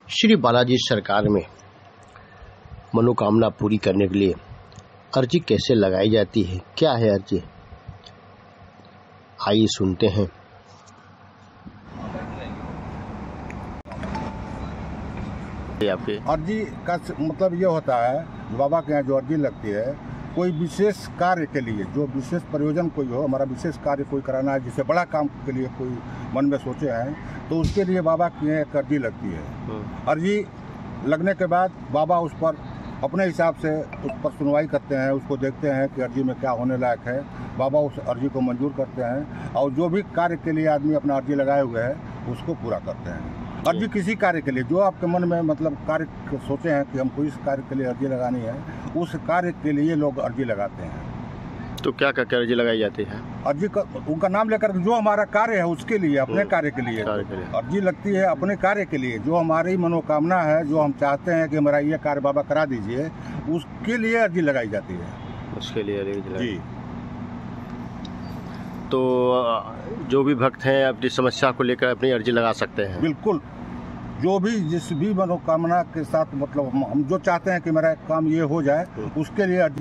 श्री बालाजी सरकार में मनोकामना पूरी करने के लिए अर्जी कैसे लगाई जाती है, क्या है अर्जी, आइए सुनते हैं। आपके अर्जी का मतलब ये होता है, बाबा के यहाँ जो अर्जी लगती है कोई विशेष कार्य के लिए, जो विशेष प्रयोजन कोई हो, हमारा विशेष कार्य कोई कराना है, जिसे बड़ा काम के लिए कोई मन में सोचे हैं, तो उसके लिए बाबा की एक अर्जी लगती है। अर्जी लगने के बाद बाबा उस पर अपने हिसाब से उस पर सुनवाई करते हैं, उसको देखते हैं कि अर्जी में क्या होने लायक है। बाबा उस अर्जी को मंजूर करते हैं और जो भी कार्य के लिए आदमी अपना अर्जी लगाए हुए है उसको पूरा करते हैं। अर्जी किसी कार्य के लिए जो आपके मन में मतलब कार्य सोचे हैं कि हमको इस कार्य के लिए अर्जी लगानी है, उस कार्य के लिए लोग अर्जी लगाते हैं। तो क्या क्या अर्जी लगाई जाती है? अर्जी का उनका नाम लेकर जो हमारा कार्य है उसके लिए, अपने कार्य के लिए अर्जी लगती है। अपने कार्य के लिए जो हमारी मनोकामना है, जो हम चाहते हैं कि हमारा ये कार्य बाबा करा दीजिए, उसके लिए अर्जी लगाई जाती है। उसके लिए अर्जी जी। तो जो भी भक्त हैं अपनी समस्या को लेकर अपनी अर्जी लगा सकते हैं। बिल्कुल, जो भी जिस भी मनोकामना के साथ मतलब हम जो चाहते हैं कि मेरा काम ये हो जाए, उसके लिए अर्जी